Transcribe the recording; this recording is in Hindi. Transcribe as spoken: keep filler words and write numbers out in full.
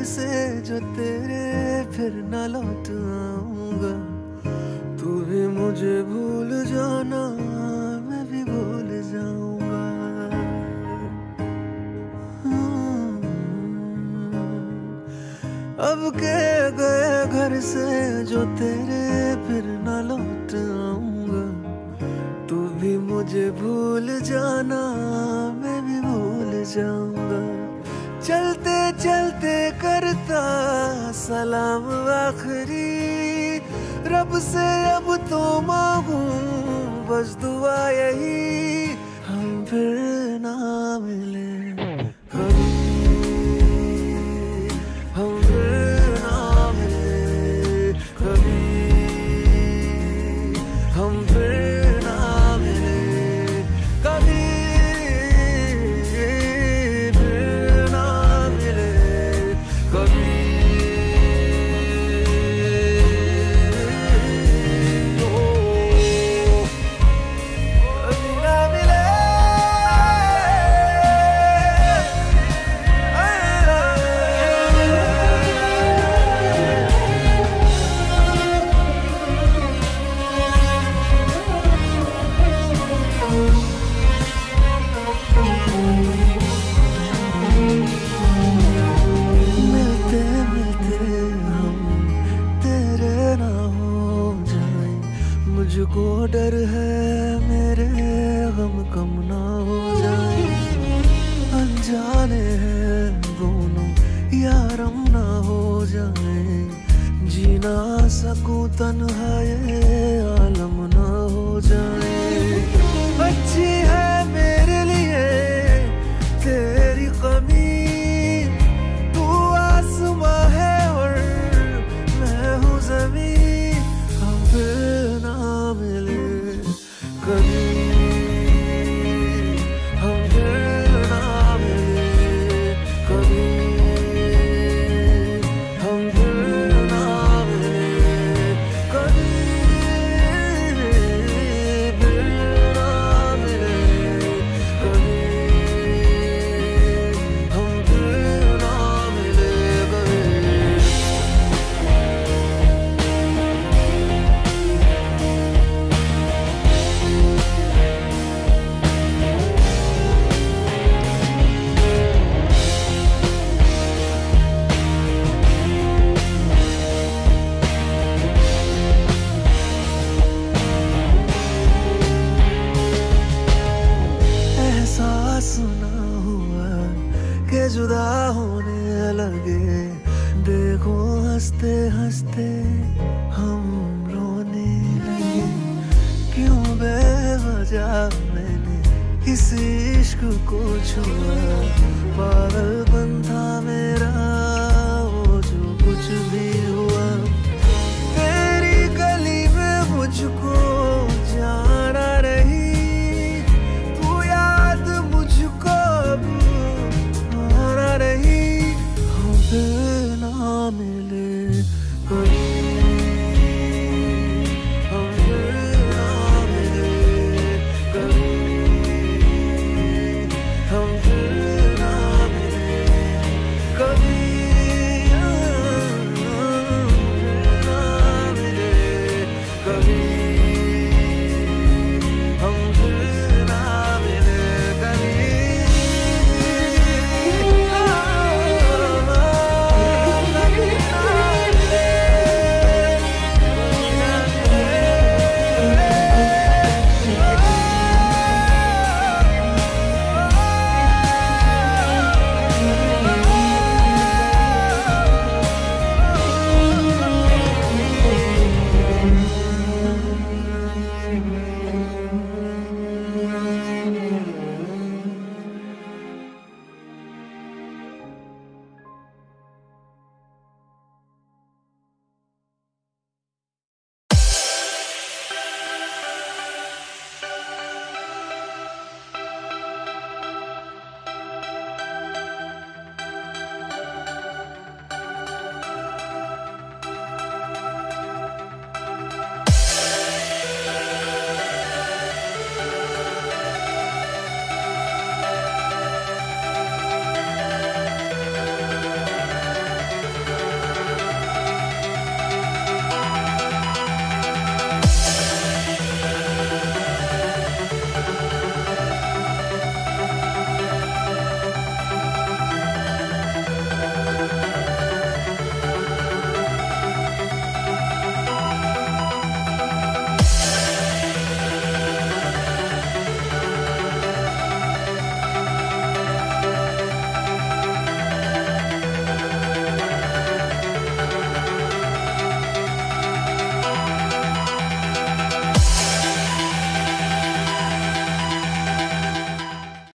से जो तेरे फिर न लौट आऊंगा। तू भी मुझे भूल जाना, मैं भी भूल जाऊंगा। अब के गए घर से जो तेरे फिर न लौट आऊंगा। तू भी मुझे भूल जाना, मैं भी भूल जाऊंगा। चलते चलते करता सलाम आखिरी, रब से अब तो मांगू बस दुआ यही, हम फिर ना मिले कभी, हम फिर ना मिले कभी, हम फिर ना मिले कभी, फिर ना मिले कभी। मुझको डर है मेरे गम कम ना हो जाए, अनजाने हैं दोनों यारम ना हो जाए, जी ना सकूं तन्हा ये आलम ना हो जाए। अच्छी है मेरे लिए तेरी कमी, तू आसमां है और मैं हूँ ज़मीं, हम फिर ना मिले कभी, हम फिर ना मिले कभी, हम फिर ना मिले कभी, फिर ना मिले कभी, हम फिर ना मिले कभी। एहसास ना हुआ कि जुदा होने लगे, देखो हंसते हंसते हम रोने लगे। क्यों बेवजह मैंने इस इश्क को छुआ, पागलपन था मेरा वो जो कुछ भी हुआ। तेरी गली में मुझको जाना रही, तू याद मुझको अब आना रही, हम फिर ना मिले कभी, हम फिर ना मिले कभी, हम फिर ना मिले कभी, हम फिर ना मिले कभी।